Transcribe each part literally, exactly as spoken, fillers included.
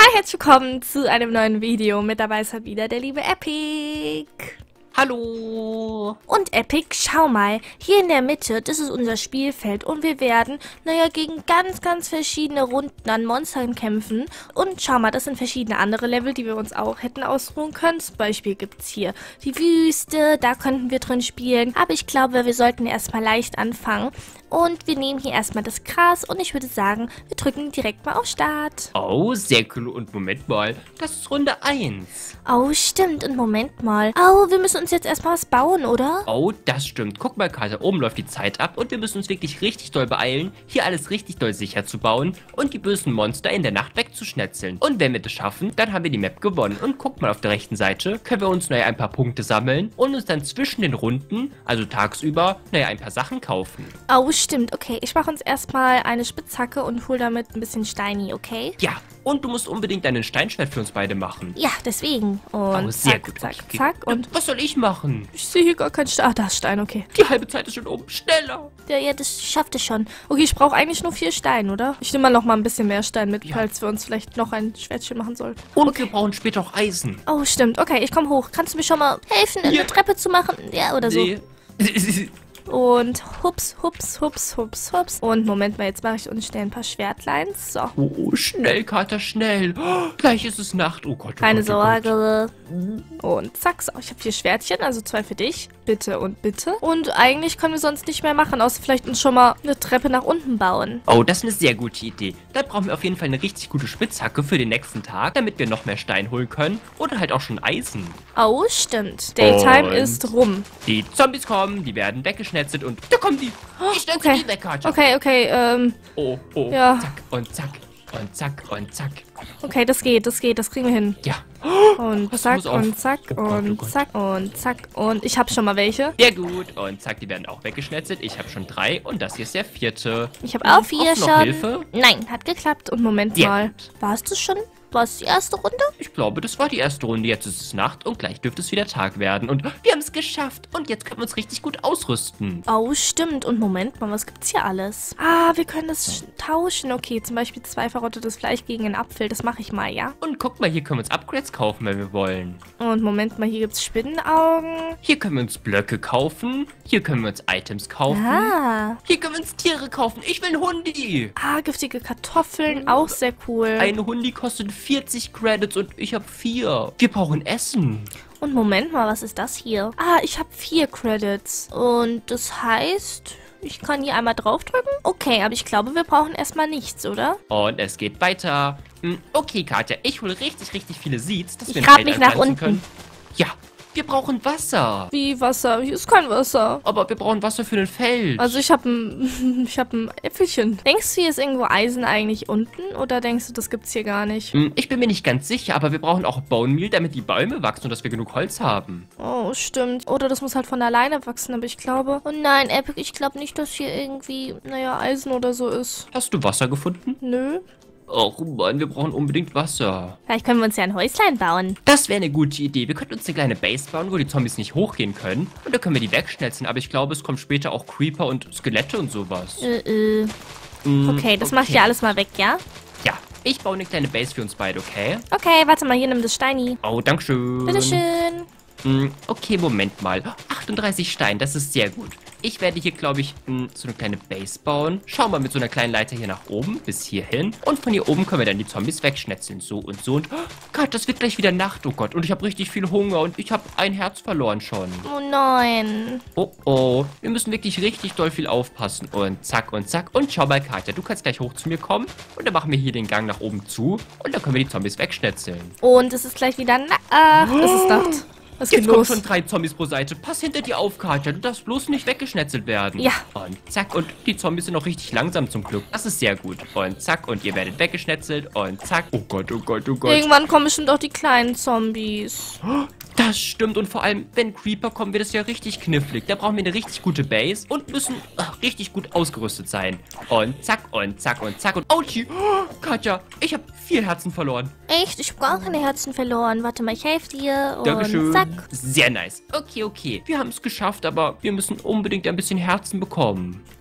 herzlich willkommen zu einem neuen Video. Mit dabei ist halt wieder der liebe Epic. Hallo! Und Epic, schau mal, hier in der Mitte, das ist unser Spielfeld und wir werden, naja, gegen ganz, ganz verschiedene Runden an Monstern kämpfen. Und schau mal, das sind verschiedene andere Level, die wir uns auch hätten ausruhen können. Zum Beispiel gibt es hier die Wüste, da könnten wir drin spielen. Aber ich glaube, wir sollten erstmal leicht anfangen. Und wir nehmen hier erstmal das Gras und ich würde sagen, wir drücken direkt mal auf Start. Oh, sehr cool. Und Moment mal, das ist Runde eins. Oh, stimmt. Und Moment mal. Oh, wir müssen uns jetzt erstmal was bauen, oder? Oh, das stimmt. Guck mal, Karte, oben läuft die Zeit ab und wir müssen uns wirklich richtig doll beeilen, hier alles richtig doll sicher zu bauen und die bösen Monster in der Nacht wegzuschnetzeln. Und wenn wir das schaffen, dann haben wir die Map gewonnen. Und guck mal auf der rechten Seite, können wir uns, naja, ein paar Punkte sammeln und uns dann zwischen den Runden, also tagsüber, naja, ein paar Sachen kaufen. Oh, stimmt. Okay, ich mache uns erstmal eine Spitzhacke und hol damit ein bisschen Steini, okay? Ja, und du musst unbedingt einen Steinschwert für uns beide machen. Ja, deswegen. Und Oh, sehr zack, gut. zack, Okay. zack. Und Was soll ich machen? ich sehe hier gar keinen Stein. Ah, da ist Stein, okay. Die halbe Zeit ist schon oben. Schneller! Ja, ja, das schafft es schon. Okay, ich brauche eigentlich nur vier Steine, oder? Ich nehme mal noch mal ein bisschen mehr Stein mit, Ja. falls wir uns vielleicht noch ein Schwertchen machen sollten. Und wir brauchen später auch Eisen. Oh, stimmt. Okay, ich komme hoch. Kannst du mir schon mal helfen, eine Ja. Treppe zu machen? Ja, oder so. Nee. Und hups, hups, hups, hups, hups. Und Moment mal, jetzt mache ich uns schnell ein paar Schwertleins. So. Oh, schnell, Kater, schnell. Oh, gleich ist es Nacht. Oh Gott, oh Keine Gott, oh Gott. Sorge. Und zack, so. Ich habe vier Schwertchen, also zwei für dich. Bitte und bitte. Und eigentlich können wir sonst nicht mehr machen, außer vielleicht uns schon mal eine Treppe nach unten bauen. Oh, das ist eine sehr gute Idee. Dann brauchen wir auf jeden Fall eine richtig gute Spitzhacke für den nächsten Tag, damit wir noch mehr Stein holen können. Oder halt auch schon Eisen. Oh, stimmt. Daytime Und? ist rum. Die Zombies kommen, die werden weggeschnetzelt und da kommen die. Ich schnetze Okay. die weg, Kater. Okay, okay, ähm, Oh, oh, Ja. zack und zack und zack und zack. okay, das geht, das geht, das kriegen wir hin. Ja, Und Pass zack bloß auf. und zack Oh Gott, oh und Gott. zack und zack und ich habe schon mal welche. sehr gut. Und zack, die werden auch weggeschnetzelt. Ich habe schon drei und das hier ist der vierte. Ich habe auch vier Brauchst du noch schon. Hilfe? Nein, hat geklappt. Und Moment Sehr mal. gut. War es das schon? War es die erste Runde? Ich glaube, das war die erste Runde. Jetzt ist es Nacht und gleich dürfte es wieder Tag werden. Und wir haben es geschafft. Und jetzt können wir uns richtig gut ausrüsten. Oh, stimmt. Und Moment mal, was gibt's hier alles? Ah, wir können das sch- tauschen. Okay, zum Beispiel zwei verrottetes Fleisch gegen einen Apfel. Das mache ich mal, ja? Und guck mal, hier können wir uns Upgrades kaufen, wenn wir wollen. Und Moment mal, hier gibt's Spinnenaugen. Hier können wir uns Blöcke kaufen. Hier können wir uns Items kaufen. Ah. Hier können wir uns Tiere kaufen. Ich will einen Hundi. Ah, giftige Kartoffeln. Auch sehr cool. Ein Hundi kostet vierzig Credits und ich habe vier. Wir brauchen Essen. Und Moment mal, was ist das hier? Ah, ich habe vier Credits. Und das heißt, ich kann hier einmal draufdrücken? Okay, aber ich glaube, wir brauchen erstmal nichts, oder? Und es geht weiter. Hm, Okay, Katja, ich hole richtig, richtig viele Seeds, dass Ich wir ein grab Feld mich nach anpflanzen unten. können. Ja, wir brauchen Wasser. Wie Wasser? Hier ist kein Wasser. Aber wir brauchen Wasser für ein Feld. Also ich habe ein, ich habe ein Äpfelchen. Denkst du, hier ist irgendwo Eisen eigentlich unten? Oder denkst du, das gibt's hier gar nicht? Hm, Ich bin mir nicht ganz sicher, aber wir brauchen auch Bone Meal, damit die Bäume wachsen und dass wir genug Holz haben. Oh, stimmt. Oder das muss halt von alleine wachsen, aber ich glaube... Oh nein, Epic, ich glaube nicht, dass hier irgendwie, naja, Eisen oder so ist. Hast du Wasser gefunden? Nö. Och Mann, wir brauchen unbedingt Wasser. Vielleicht können wir uns ja ein Häuslein bauen. Das wäre eine gute Idee. Wir könnten uns eine kleine Base bauen, wo die Zombies nicht hochgehen können. Und dann können wir die wegschnetzeln. Aber ich glaube, es kommen später auch Creeper und Skelette und sowas. Äh, äh. Hm, Okay, das mach ich ja alles mal weg, ja? Ja, ich baue eine kleine Base für uns beide, okay? Okay, warte mal, hier nimm das Steini. Oh, dankeschön. Bitteschön. Hm, Okay, Moment mal. achtunddreißig Stein, das ist sehr gut. Ich werde hier, glaube ich, hm, so eine kleine Base bauen. Schau mal mit so einer kleinen Leiter hier nach oben, bis hierhin. Und von hier oben können wir dann die Zombies wegschnetzeln. So und so. Und oh Gott, das wird gleich wieder Nacht, oh Gott. Und ich habe richtig viel Hunger und ich habe ein Herz verloren schon. Oh nein. Oh, oh. Wir müssen wirklich richtig doll viel aufpassen. Und zack und zack. Und schau mal, Katja, du kannst gleich hoch zu mir kommen. Und dann machen wir hier den Gang nach oben zu. Und dann können wir die Zombies wegschnetzeln. Und es ist gleich wieder Nacht. Ach, es ist Nacht. Es geht Jetzt kommen los. schon drei Zombies pro Seite. Pass hinter dir auf, Katja. Du darfst bloß nicht weggeschnetzelt werden. Ja. Und zack. Und die Zombies sind noch richtig langsam zum Glück. Das ist sehr gut. Und zack. Und ihr werdet weggeschnetzelt. Und zack. Oh Gott, oh Gott, oh Gott. Irgendwann kommen bestimmt auch die kleinen Zombies. Das stimmt. Und vor allem, wenn Creeper kommen, wird es ja richtig knifflig. Da brauchen wir eine richtig gute Base und müssen ach, richtig gut ausgerüstet sein. Und zack und zack und zack und Autschi. Oh, Katja, ich habe vier Herzen verloren. Echt? Ich habe gar keine Herzen verloren. Warte mal, ich helfe dir. Und Dankeschön. zack. Sehr nice. Okay, okay. Wir haben es geschafft, aber wir müssen unbedingt ein bisschen Herzen bekommen.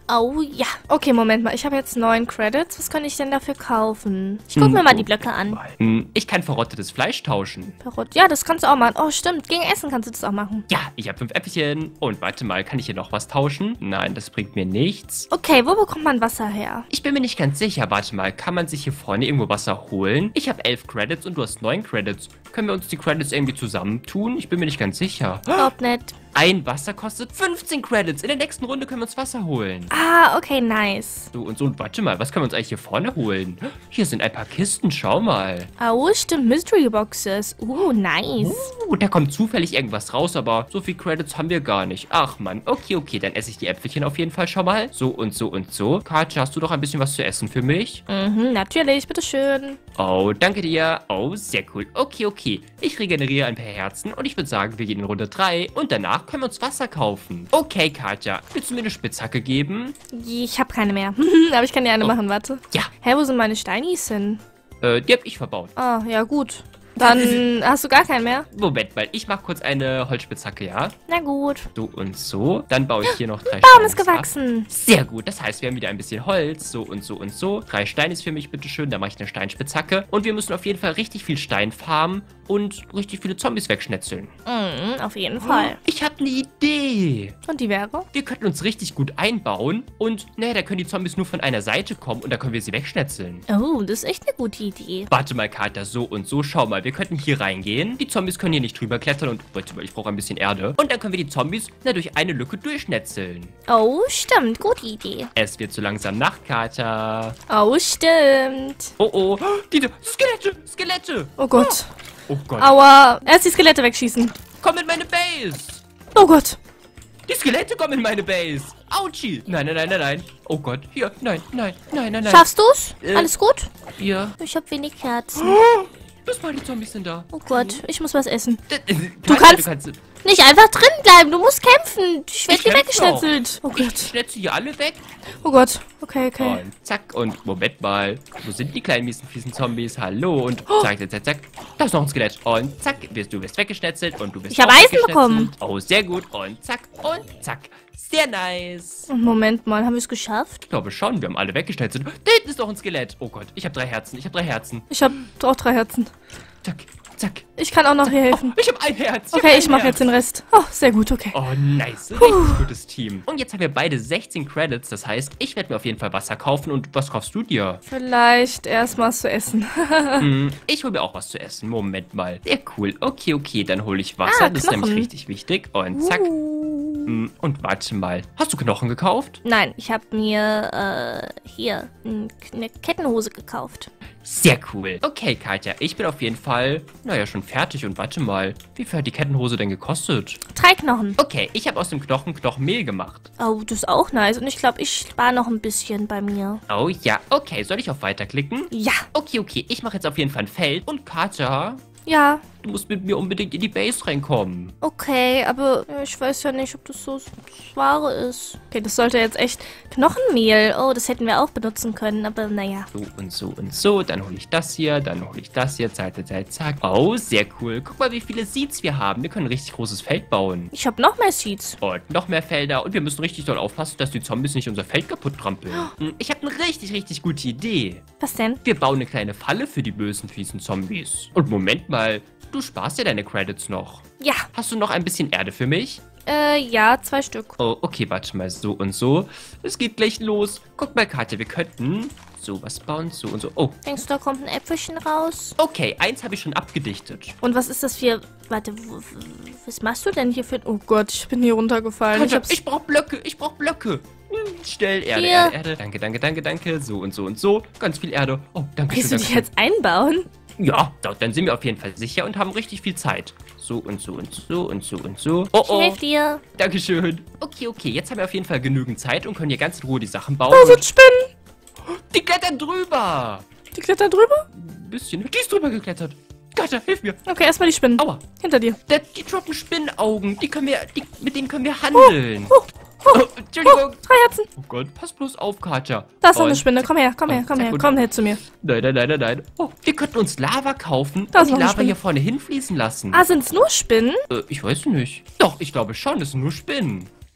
Oh ja. Okay, Moment mal. Ich habe jetzt neun Credits. Was kann ich denn dafür kaufen? Ich gucke mir mal die Blöcke an. Hm, Ich kann verrottetes Fleisch tauschen. Perot. Ja, das kannst du auch machen. Oh, stimmt. Gegen Essen kannst du das auch machen. Ja, ich habe fünf Äpfelchen. Und warte mal, kann ich hier noch was tauschen? Nein, das bringt mir nichts. Okay, wo bekommt man Wasser her? Ich bin mir nicht ganz sicher. Warte mal, kann man sich hier vorne irgendwo Wasser holen? Ich habe elf Credits und du hast neun Credits. Können wir uns die Credits irgendwie zusammentun? Ich bin mir nicht ganz sicher. Glaub nicht. Ein Wasser kostet fünfzehn Credits. In der nächsten Runde können wir uns Wasser holen. Ah, okay, nice. So und so. Und warte mal, was können wir uns eigentlich hier vorne holen? Hier sind ein paar Kisten, schau mal. Oh, stimmt. Mystery Boxes. Uh, nice. Uh, da kommt zufällig irgendwas raus, aber so viel Credits haben wir gar nicht. Ach Mann, okay, okay, dann esse ich die Äpfelchen auf jeden Fall schon mal. So und so und so. Katja, hast du doch ein bisschen was zu essen für mich? Mhm, natürlich. Bitteschön. Oh, danke dir. Oh, sehr cool. Okay, okay. Ich regeneriere ein paar Herzen und ich würde sagen, wir gehen in Runde drei und danach können wir uns Wasser kaufen. Okay, Katja, willst du mir eine Spitzhacke geben? Ich habe keine mehr. Aber ich kann dir eine Oh. machen, warte. Ja. Hä, wo sind meine Steinis hin? Äh, die hab ich verbaut. Ah, ja gut. Dann hast du gar keinen mehr? Moment mal, ich mach kurz eine Holzspitzhacke, ja? Na gut. So und so. Dann baue ich hier noch drei Baum ist Steine ab. gewachsen. Sehr gut, das heißt, wir haben wieder ein bisschen Holz. So und so und so. Drei Steine ist für mich, bitteschön. Da mache ich eine Steinspitzhacke. Und wir müssen auf jeden Fall richtig viel Stein farmen und richtig viele Zombies wegschnetzeln. Mhm, auf jeden Fall. Ich habe eine Idee. Und die wäre? Wir könnten uns richtig gut einbauen und, naja, da können die Zombies nur von einer Seite kommen und da können wir sie wegschnetzeln. Oh, das ist echt eine gute Idee. Warte mal, Katja, so und so. Schau mal, wir könnten hier reingehen. Die Zombies können hier nicht drüber klettern und, warte mal, ich brauche ein bisschen Erde. Und dann können wir die Zombies, na, durch eine Lücke durchschnetzeln. Oh, stimmt. Gute Idee. Es wird so langsam Nacht, Katja. Oh, stimmt. Oh, oh. Die Skelette, Skelette. Oh Gott. Oh Gott. Aua. Erst die Skelette wegschießen. Komm in meine Base. Oh Gott. Die Skelette kommen in meine Base. Autschi. Nein, nein, nein, nein, nein. Oh Gott. Hier. Nein, nein, nein, nein, nein. Schaffst du's? Äh. Alles gut? Hier. Ich habe wenig Herzen. Bis mal, die Zombies sind da. Oh Gott, ich muss was essen. Du kannst- Du kannst Nicht einfach drin bleiben, du musst kämpfen. Ich werde Ich hier kämpf weggeschnetzelt. Oh ich Gott. schnetze hier alle weg. Oh Gott. Okay, okay. Und zack. Und Moment mal. Wo sind die kleinen miesen, fiesen Zombies? Hallo. Und Oh. zack, zack, zack, zack. Da ist noch ein Skelett. Und zack. Wirst, du wirst weggeschnetzelt. Und du bist Ich hab auch Eisen weggeschnetzelt. bekommen. Oh, sehr gut. Und zack. Und zack. Sehr nice. Moment mal, haben wir es geschafft? Ich glaube schon. Wir haben alle weggeschnetzelt. Da hinten ist noch ein Skelett. Oh Gott. Ich habe drei Herzen. Ich habe drei Herzen. Ich habe auch drei Herzen. Zack. Zack. Ich kann auch noch hier helfen. Ich habe ein Herz. hab Okay, ein ich mache Herz. jetzt den Rest. Oh, sehr gut, okay. Oh, nice. Richtig gutes Team. Und jetzt haben wir beide sechzehn Credits. Das heißt, ich werde mir auf jeden Fall Wasser kaufen. Und was kaufst du dir? Vielleicht erst mal zu essen. Hm, ich hole mir auch was zu essen. Moment mal. Sehr cool. Okay, okay, dann hole ich Wasser. Ah, das ist nämlich Knochen. richtig wichtig. Und zack. Uh. Hm, Und warte mal. Hast du Knochen gekauft? Nein, ich habe mir äh, hier n- eine Kettenhose gekauft. Sehr cool. Okay, Katja, ich bin auf jeden Fall, naja, schon fertig. Und warte mal, wie viel hat die Kettenhose denn gekostet? Drei Knochen. Okay, ich habe aus dem Knochen Knochenmehl gemacht. Oh, das ist auch nice. Und ich glaube, ich spare noch ein bisschen bei mir. Oh ja, okay, soll ich auf weiterklicken? Ja. Okay, okay, ich mache jetzt auf jeden Fall ein Feld. Und Katja, Ja, du musst mit mir unbedingt in die Base reinkommen. okay, aber äh, ich weiß ja nicht, ob das so das Wahre ist. Okay, das sollte jetzt echt Knochenmehl. Oh, das hätten wir auch benutzen können, aber naja. So und so und so. Dann hole ich das hier, dann hole ich das hier. Zack, zack, zack, zack. Oh, sehr cool. Guck mal, wie viele Seeds wir haben. Wir können ein richtig großes Feld bauen. Ich habe noch mehr Seeds. Und noch mehr Felder. Und wir müssen richtig doll aufpassen, dass die Zombies nicht unser Feld kaputt trampeln. Hm, Ich habe eine richtig, richtig gute Idee. Was denn? Wir bauen eine kleine Falle für die bösen, fiesen Zombies. Und Moment mal, du sparst ja deine Credits noch. Ja, Hast du noch ein bisschen Erde für mich? äh, ja, zwei Stück. Oh, okay, warte mal, so und so. Es geht gleich los. Guck mal, Katja, wir könnten sowas bauen, so und so. Oh, Denkst du, da kommt ein Äpfelchen raus? okay, eins habe ich schon abgedichtet. Und was ist das für... Warte, wo, w- was machst du denn hier für... Oh Gott, ich bin hier runtergefallen. Katja, Ich hab's... ich brauche Blöcke, ich brauche Blöcke. Hm, Schnell, Erde, Hier. Erde, Erde. Danke, danke, danke, danke. So und so und so. Ganz viel Erde. Oh, danke schön, Willst du danke die schön. jetzt einbauen? Ja, doch, dann sind wir auf jeden Fall sicher und haben richtig viel Zeit. So und so und so und so und so. Oh, Ich oh. helfe dir. Dankeschön. Okay, okay, jetzt haben wir auf jeden Fall genügend Zeit und können hier ganz in Ruhe die Sachen bauen. Da sind Spinnen. Die klettern drüber. Die klettern drüber? Ein bisschen. Die ist drüber geklettert. Katja, hilf mir. Okay, erstmal die Spinnen. Aua. Hinter dir. Da, die droppen Spinnenaugen. Die können wir, die, mit denen können wir handeln. Oh, oh, Oh, Entschuldigung. Drei Herzen. Oh Gott, pass bloß auf, Katja. Da ist noch eine Und- Spinne. Komm her, komm her, Oh, komm sehr her. gut. Komm her zu mir. Nein, nein, nein, nein, nein. Oh, wir könnten uns Lava kaufen Da ist und die noch eine Lava Spinne. hier vorne hinfließen lassen. Ah, sind's nur Spinnen? Äh, ich weiß nicht. Doch, ich glaube schon, das sind nur Spinnen.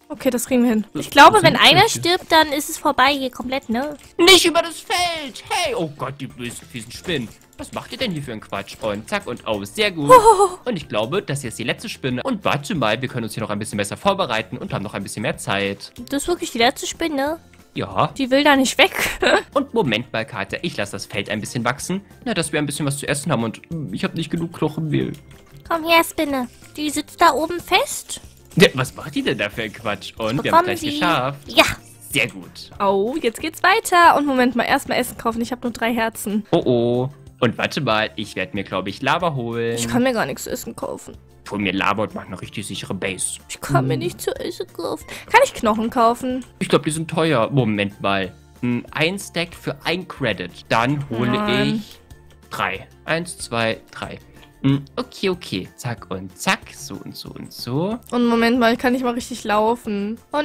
Okay, das kriegen wir hin. Ich glaube, Wo wenn sind einer welche? stirbt, dann ist es vorbei hier komplett, ne? Nicht über das Feld! Hey! Oh Gott, die bösen, fiesen Spinnen. Was macht ihr denn hier für einen Quatsch? Und zack und aus. Sehr gut. Und ich glaube, das hier ist die letzte Spinne. Und warte mal, wir können uns hier noch ein bisschen besser vorbereiten und haben noch ein bisschen mehr Zeit. Das ist wirklich die letzte Spinne. Ja. Die will da nicht weg. Und Moment mal, Kater, ich lasse das Feld ein bisschen wachsen. Na, dass wir ein bisschen was zu essen haben und mm, ich habe nicht genug Knochenmehl. Komm her, Spinne. Die sitzt da oben fest. Ja, was macht die denn da für einen Quatsch? Und wir haben Bekommen es gleich Sie. geschafft. Ja. Sehr gut. Oh, jetzt geht's weiter. Und Moment mal, erstmal Essen kaufen. Ich habe nur drei Herzen. Oh oh. Und warte mal, ich werde mir, glaube ich, Lava holen. Ich kann mir gar nichts zu essen kaufen. Ich hol mir Lava und mach eine richtig sichere Base. Ich kann mir nicht zu essen kaufen. Kann ich Knochen kaufen? Ich glaube, die sind teuer. Moment mal. Hm, Ein Stack für ein Credit. Dann hole Mann. ich drei. Eins, zwei, drei. Hm, Okay, okay. Zack und zack. So und so und so. Und Moment mal, ich kann nicht mal richtig laufen. Oh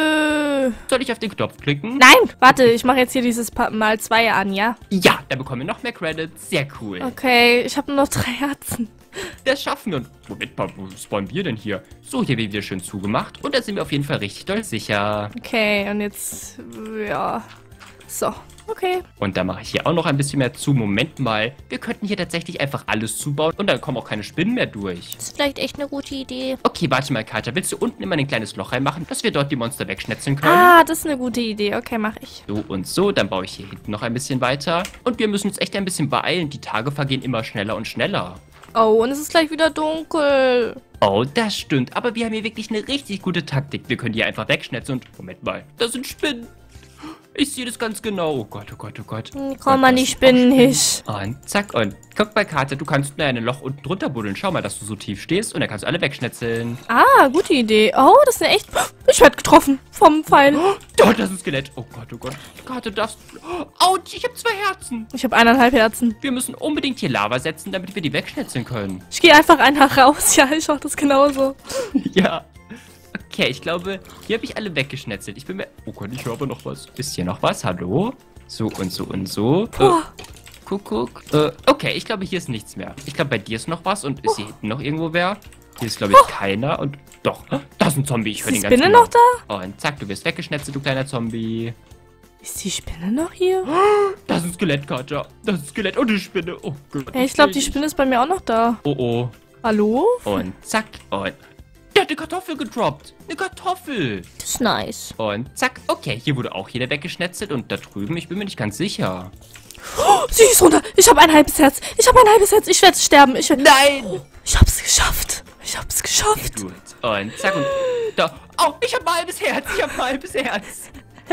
nö. Soll ich auf den Knopf klicken? Nein, warte, ich mache jetzt hier dieses Pa- mal zwei an, ja? Ja, dann bekommen wir noch mehr Credits. Sehr cool. Okay, ich habe nur noch drei Herzen. Das schaffen wir. Und Moment mal, wo spawnen wir denn hier? So, hier wird wieder schön zugemacht. Und da sind wir auf jeden Fall richtig doll sicher. Okay, und jetzt, ja. So, okay. Und da mache ich hier auch noch ein bisschen mehr zu. Moment mal, wir könnten hier tatsächlich einfach alles zubauen. Und dann kommen auch keine Spinnen mehr durch. Das ist vielleicht echt eine gute Idee. Okay, warte mal, Katja. Willst du unten immer ein kleines Loch reinmachen, dass wir dort die Monster wegschnetzeln können? Ah, das ist eine gute Idee. Okay, mache ich. So und so, dann baue ich hier hinten noch ein bisschen weiter. Und wir müssen uns echt ein bisschen beeilen. Die Tage vergehen immer schneller und schneller. Oh, und es ist gleich wieder dunkel. Oh, das stimmt. Aber wir haben hier wirklich eine richtig gute Taktik. Wir können die einfach wegschnetzeln und... Moment mal, da sind Spinnen. Ich sehe das ganz genau. Oh Gott, oh Gott, oh Gott. Hm, Komm an die Spinnen nicht. Und zack und guck mal, Karte, du kannst nur ein Loch unten drunter buddeln. Schau mal, dass du so tief stehst und dann kannst du alle wegschnetzeln. Ah, gute Idee. Oh, das ist eine echt... Ich werde getroffen vom Pfeil. Oh, das ist ein Skelett. Oh Gott, oh Gott. Karte, darfst... Autsch, ich habe zwei Herzen. Ich habe eineinhalb Herzen. Wir müssen unbedingt hier Lava setzen, damit wir die wegschnetzeln können. Ich gehe einfach einer raus. Ja, ich mache das genauso. Ja. Okay, ich glaube, hier habe ich alle weggeschnetzelt. Ich bin mir... Oh Gott, ich höre aber noch was. Ist hier noch was? Hallo? So und so und so. Boah. Äh, Kuckuck. Äh, okay, ich glaube, hier ist nichts mehr. Ich glaube, bei dir ist noch was. Und ist hier hinten noch irgendwo wer? Hier ist, glaube ich, keiner. Und doch, da ist ein Zombie. Ich Ist höre die den ganz Spinne genau. noch da? Und zack, du wirst weggeschnetzelt, du kleiner Zombie. Ist die Spinne noch hier? Das ist ein Skelett, Katja. Das ist ein Skelett und die Spinne. Oh Gott. Ja, ich glaube, die Spinne ist bei mir auch noch da. Oh oh. Hallo? Und zack. Und der hat eine Kartoffel gedroppt. Eine Kartoffel. Das ist nice. Und zack. Okay, hier wurde auch jeder weggeschnetzelt. Und da drüben, ich bin mir nicht ganz sicher. Oh, sie ist runter. Ich habe ein halbes Herz. Ich habe ein halbes Herz. Ich werde sterben. Ich werd... Nein! Ich hab's geschafft. Ich hab's geschafft. Gut. Und zack. Und da. Oh, ich habe ein halbes Herz. Ich habe ein halbes Herz.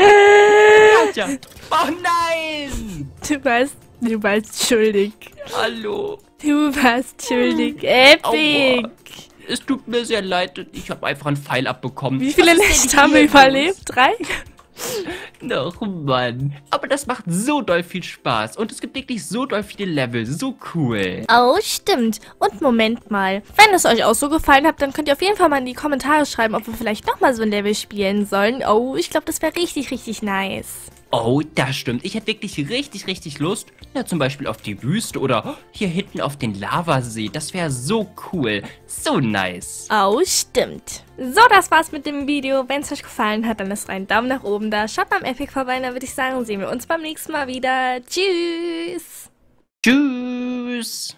Katja. Oh nein! Du warst, du warst schuldig. Hallo. Du warst schuldig. Epic. Aua. Es tut mir sehr leid. Ich habe einfach einen Pfeil abbekommen. Wie viele Was ist Nächte denn haben wir hier überlebt? Drei? Doch, Mann. Aber das macht so doll viel Spaß. Und es gibt wirklich so doll viele Level. So cool. Oh, stimmt. Und Moment mal. Wenn es euch auch so gefallen hat, dann könnt ihr auf jeden Fall mal in die Kommentare schreiben, ob wir vielleicht nochmal so ein Level spielen sollen. Oh, ich glaube, das wäre richtig, richtig nice. Oh, das stimmt. Ich hätte wirklich richtig, richtig Lust. Ja, zum Beispiel auf die Wüste oder hier hinten auf den Lavasee. Das wäre so cool. So nice. Oh, stimmt. So, das war's mit dem Video. Wenn es euch gefallen hat, dann lasst einen Daumen nach oben da. Schaut beim Epic vorbei, dann würde ich sagen, sehen wir uns beim nächsten Mal wieder. Tschüss. Tschüss.